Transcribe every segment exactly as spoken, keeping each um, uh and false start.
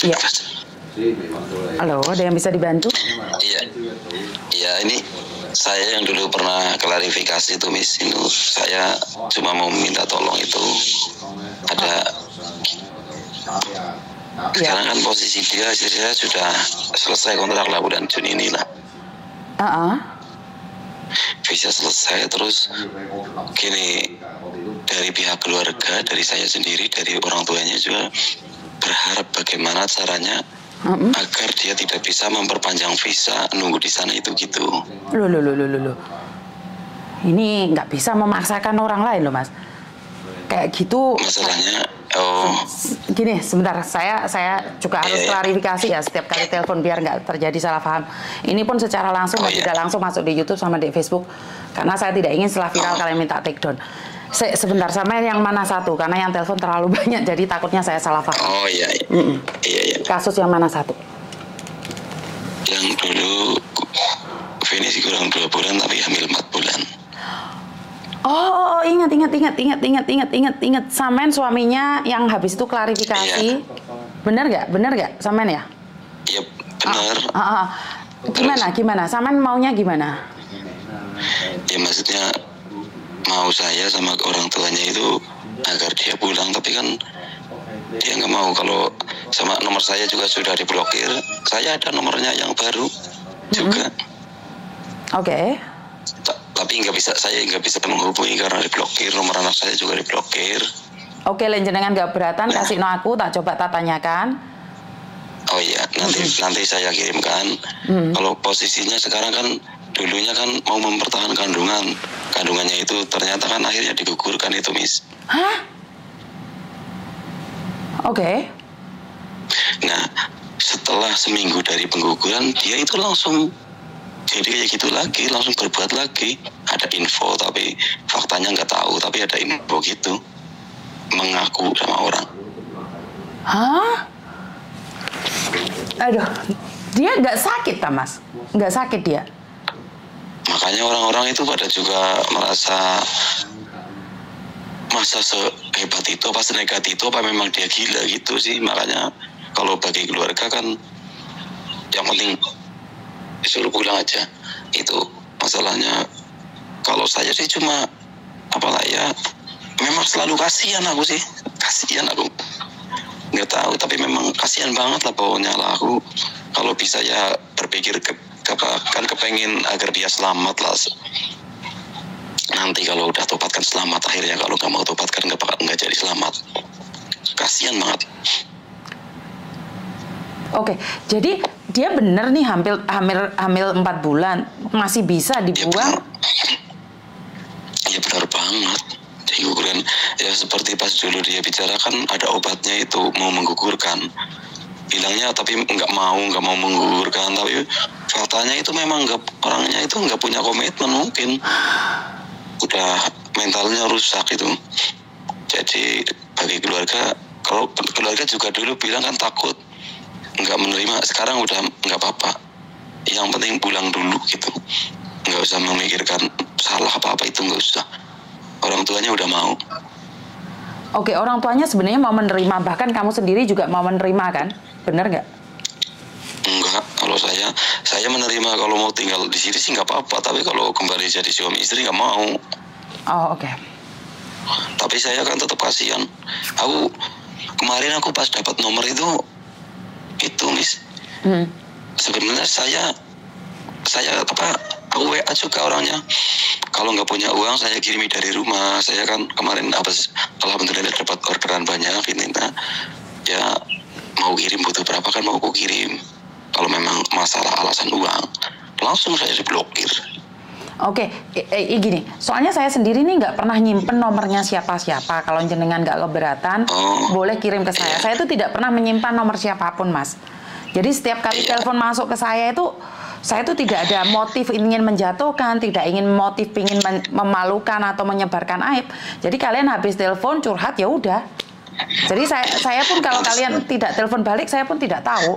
Iya. Halo, ada yang bisa dibantu? Iya, iya ini saya yang dulu pernah klarifikasi itu Miss, itu saya cuma mau minta tolong itu ada. Sekarang kan posisi dia, saya sudah selesai kontrak lah bulan Juni ini lah. Uh -uh. Bisa selesai terus gini, dari pihak keluarga, dari saya sendiri, dari orang tuanya juga berharap bagaimana caranya mm-hmm. agar dia tidak bisa memperpanjang visa, nunggu di sana itu gitu. Loh, loh, loh, loh, loh. Ini nggak bisa memaksakan orang lain loh Mas. Kayak gitu. Masalahnya, oh. Gini, sebentar, saya saya juga harus yeah, klarifikasi ya setiap kali telepon biar nggak terjadi salah paham. Ini pun secara langsung oh, dan yeah. tidak langsung masuk di YouTube sama di Facebook, karena saya tidak ingin setelah viral oh. kalian minta take down. Se sebentar, sama yang mana satu? Karena yang telepon terlalu banyak, jadi takutnya saya salah paham. Oh iya, iya. Mm -mm. iya, iya. Kasus yang mana satu? Yang dulu finisi kurang dua bulan tapi hamil empat bulan. Oh, ingat, ingat, ingat, ingat, ingat, ingat, ingat, ingat. Samen suaminya yang habis itu klarifikasi. Iya. Bener gak? Bener gak? Samen ya? Iya, bener. Ah, ah, ah. Gimana? Gimana? Samen maunya gimana? Ya maksudnya mau saya sama orang tuanya itu agar dia pulang, tapi kan dia nggak mau. Kalau sama nomor saya juga sudah diblokir, saya ada nomornya yang baru juga. Mm-hmm. Oke. Okay. Tapi nggak bisa, saya nggak bisa menghubungi karena diblokir, nomor anak saya juga diblokir. Oke, okay, jenengan nggak beratan, nah. kasih no aku, tak coba tak tanyakan. Oh iya, nanti mm-hmm. nanti saya kirimkan. Mm-hmm. Kalau posisinya sekarang kan dulunya kan mau mempertahankan kandungan, kandungannya itu ternyata kan akhirnya digugurkan itu Miss. Hah? Oke. Okay. Nah, setelah seminggu dari pengguguran dia itu langsung jadi kayak gitu lagi, langsung berbuat lagi. Ada info tapi faktanya nggak tahu, tapi ada info gitu, mengaku sama orang. Hah? Aduh, dia nggak sakit tak Mas? Nggak sakit dia? Makanya orang-orang itu pada juga merasa masa sehebat itu, apa senekat itu, apa memang dia gila gitu sih. Makanya kalau bagi keluarga kan yang penting disuruh pulang aja. Itu masalahnya. Kalau saya sih cuma apalah ya, memang selalu kasihan aku sih, kasihan aku. Nggak tahu, tapi memang kasihan banget lah pokoknya lah aku. Kalau bisa ya berpikir ke kan kepengen agar dia selamat lah. Nanti kalau udah tobat kan selamat, akhirnya kalau nggak mau tobat kan nggak bakal nggak jadi selamat. Kasian banget. Oke, jadi dia bener nih hamil hamil hamil empat bulan, masih bisa dibuang? Ya benar banget. Digugurkan ya seperti pas dulu dia bicara kan ada obatnya itu mau menggugurkan. Bilangnya tapi nggak mau nggak mau menggugurkan, tapi faktanya itu memang nggak, orangnya itu nggak punya komitmen, mungkin udah mentalnya rusak itu. Jadi bagi keluarga, kalau keluarga juga dulu bilang kan takut nggak menerima, sekarang udah nggak apa-apa, yang penting pulang dulu gitu, nggak usah memikirkan salah apa-apa, itu nggak usah, orang tuanya udah mau. Oke, orang tuanya sebenarnya mau menerima, bahkan kamu sendiri juga mau menerima kan? Bener nggak? Enggak, kalau saya, saya menerima kalau mau tinggal di sini sih nggak apa-apa, tapi kalau kembali jadi suami istri nggak mau. Oh oke. Okay. Tapi saya kan tetap kasihan. Aku kemarin aku pas dapat nomor itu, itu Miss. Hmm. Sebenarnya saya, saya apa? Aku W A juga orangnya. Kalau nggak punya uang saya kirimi dari rumah. Saya kan kemarin habis alhamdulillah dapat orderan banyak ini. Nah, ya mau kirim butuh berapa kan mau aku kirim. Kalau memang masalah alasan uang, langsung saya diblokir. Oke, e, e, gini, soalnya saya sendiri nih nggak pernah nyimpen nomornya siapa-siapa. Kalau jenengan nggak keberatan, oh, boleh kirim ke saya. Iya. Saya tuh tidak pernah menyimpan nomor siapapun, Mas. Jadi setiap kali iya. telepon masuk ke saya itu, saya tuh tidak ada motif ingin menjatuhkan, tidak ingin motif ingin memalukan atau menyebarkan aib. Jadi kalian habis telepon curhat ya udah. Jadi saya saya pun kalau kalian tidak telepon balik, saya pun tidak tahu.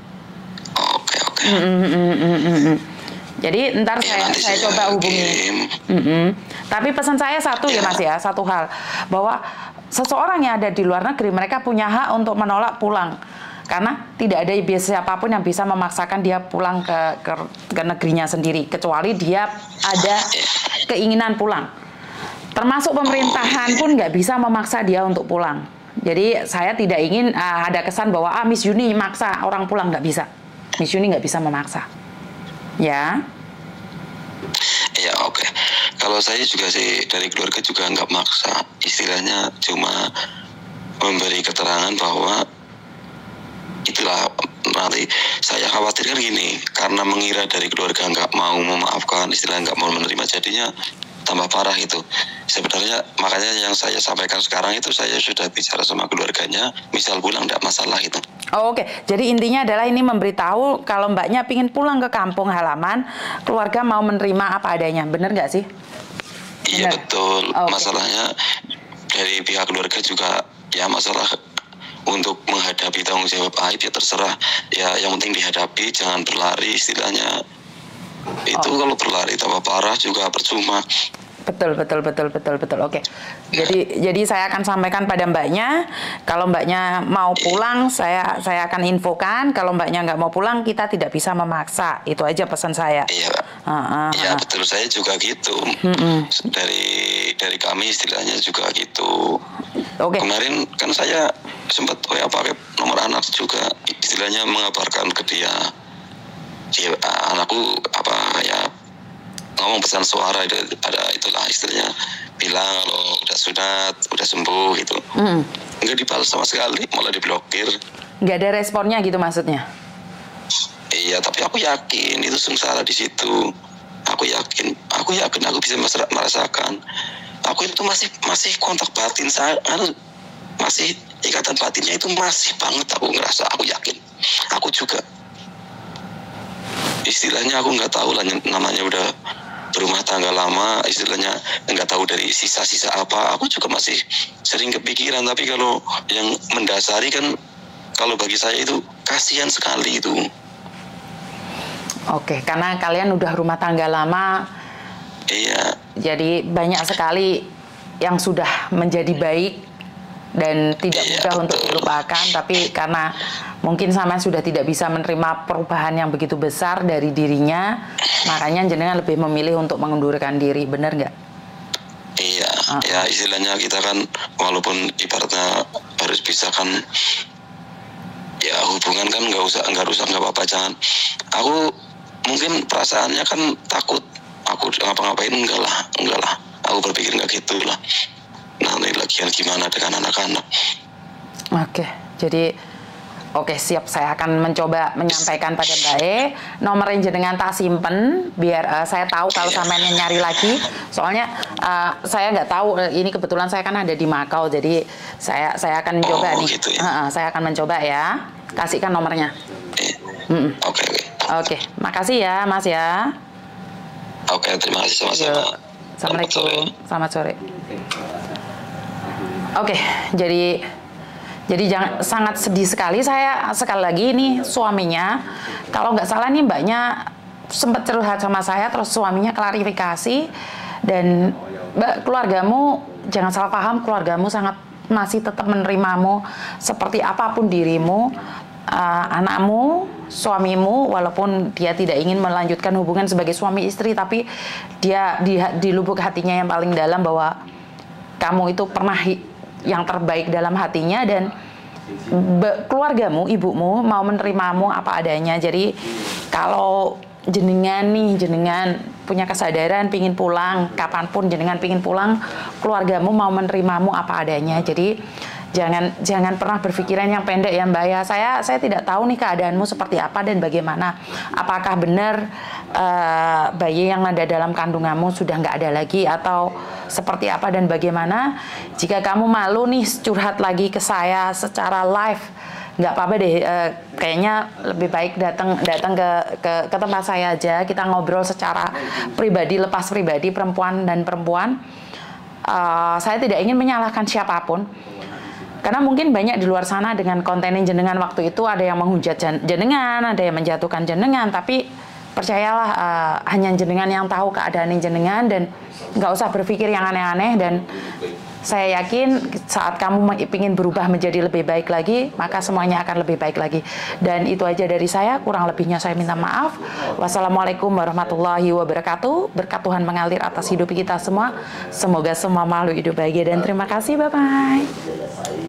Oke oke. Mm, mm, mm, mm, mm, mm. Jadi ntar ya, saya saya coba hubungi. Mm, mm. Tapi pesan saya satu ya. ya Mas ya, satu hal bahwa seseorang yang ada di luar negeri mereka punya hak untuk menolak pulang. Karena tidak ada biasa siapapun yang bisa memaksakan dia pulang ke, ke ke negerinya sendiri, kecuali dia ada keinginan pulang. Termasuk pemerintahan pun nggak bisa memaksa dia untuk pulang. Jadi saya tidak ingin uh, ada kesan bahwa ah Miss Yuni maksa orang pulang, nggak bisa. Miss Yuni nggak bisa memaksa. Ya. Ya oke. Okay. Kalau saya juga sih dari keluarga juga nggak maksa. Istilahnya cuma memberi keterangan bahwa itulah nanti saya khawatirkan gini, karena mengira dari keluarga nggak mau memaafkan, istilah nggak mau menerima, jadinya tambah parah gitu. Sebenarnya makanya yang saya sampaikan sekarang itu saya sudah bicara sama keluarganya, misal pulang nggak masalah gitu. Oh, oke, okay. Jadi intinya adalah ini memberitahu kalau mbaknya pingin pulang ke kampung halaman, keluarga mau menerima apa adanya, bener nggak sih? Iya betul. Okay. Masalahnya dari pihak keluarga juga ya masalah untuk menghadapi tanggung jawab aib ya terserah. Ya yang penting dihadapi, jangan berlari istilahnya. Itu oh. Kalau berlari tambah parah juga percuma. Betul, betul, betul, betul, betul. Oke. Jadi, ya. jadi saya akan sampaikan pada mbaknya, kalau mbaknya mau pulang, saya saya akan infokan. Kalau mbaknya nggak mau pulang, kita tidak bisa memaksa. Itu aja pesan saya. Iya, uh, uh, iya uh. betul, saya juga gitu. Mm-mm. Dari dari kami istilahnya juga gitu. Oke. Okay. Kemarin kan saya sempat oh ya pakai nomor anak juga, istilahnya mengabarkan ke dia. Ya, anakku apa ya? Ngomong pesan suara itu ada itulah istilahnya, bilang kalau udah sunat udah sembuh gitu. Mm. Nggak dibalas sama sekali, malah diblokir. Nggak ada responnya gitu maksudnya? Iya, tapi aku yakin itu sengsara di situ. Aku yakin, aku yakin aku bisa merasakan. Aku itu masih masih kontak batin saya, masih ikatan batinnya itu masih banget aku ngerasa, aku yakin. Aku juga istilahnya aku nggak tahu lah namanya udah berumah tangga lama, istilahnya nggak tahu dari sisa-sisa apa. Aku juga masih sering kepikiran, tapi kalau yang mendasari kan kalau bagi saya itu kasihan sekali itu. Oke, karena kalian udah rumah tangga lama. Iya. Jadi banyak sekali yang sudah menjadi baik dan tidak iya, mudah betul. Untuk dilupakan, tapi karena mungkin sama sudah tidak bisa menerima perubahan yang begitu besar dari dirinya, makanya jenengan lebih memilih untuk mengundurkan diri, benar nggak? Iya, uh. ya istilahnya kita kan walaupun ibaratnya harus bisa kan, ya hubungan kan nggak usah nggak rusak nggak apa-apa, jangan. Aku mungkin perasaannya kan takut, aku ngapa-ngapain enggak lah, enggak lah. Aku berpikir nggak gitu lah. Nanti lagian gimana dengan anak-anak? Oke, jadi oke siap, saya akan mencoba menyampaikan pada Mbak E. Nomor yang jenengan tak simpen biar uh, saya tahu kalau sampean nyari lagi. Soalnya uh, saya nggak tahu, uh, ini kebetulan saya kan ada di Makau, jadi saya saya akan mencoba oh, nih. Gitu ya? uh, uh, saya akan mencoba ya. Kasihkan nomornya. Oke oke. Okay, okay. Oke, makasih ya Mas ya. Oke, okay, terima kasih sama-sama. Assalamualaikum. Selamat sore. Oke, okay, jadi jadi jangan, sangat sedih sekali saya sekali lagi ini suaminya. Kalau nggak salah nih mbaknya sempat curhat sama saya, terus suaminya klarifikasi, dan mbak, keluargamu jangan salah paham, keluargamu sangat masih tetap menerimamu seperti apapun dirimu, uh, anakmu, suamimu, walaupun dia tidak ingin melanjutkan hubungan sebagai suami istri, tapi dia di, di lubuk hatinya yang paling dalam bahwa kamu itu pernah yang terbaik dalam hatinya, dan be, keluargamu, ibumu mau menerimamu apa adanya. Jadi kalau jenengan nih, jenengan punya kesadaran pingin pulang, kapanpun jenengan pingin pulang, keluargamu mau menerimamu apa adanya. Jadi jangan jangan pernah berpikiran yang pendek ya Mbak ya. Saya saya tidak tahu nih keadaanmu seperti apa dan bagaimana. Apakah benar uh, bayi yang ada dalam kandunganmu sudah nggak ada lagi atau seperti apa dan bagaimana? Jika kamu malu nih curhat lagi ke saya secara live, nggak apa-apa deh. Uh, kayaknya lebih baik datang datang ke, ke ke tempat saya aja. Kita ngobrol secara pribadi, lepas pribadi, perempuan dan perempuan. Uh, saya tidak ingin menyalahkan siapapun. Karena mungkin banyak di luar sana dengan konten jenengan waktu itu ada yang menghujat jenengan, ada yang menjatuhkan jenengan, tapi percayalah uh, hanya jenengan yang tahu keadaan jenengan, dan nggak usah berpikir yang aneh-aneh. Dan Saya yakin saat kamu ingin berubah menjadi lebih baik lagi, maka semuanya akan lebih baik lagi. Dan itu aja dari saya, kurang lebihnya saya minta maaf. Wassalamualaikum warahmatullahi wabarakatuh. Berkat Tuhan mengalir atas hidup kita semua. Semoga semua makhluk hidup bahagia dan terima kasih. Bye-bye.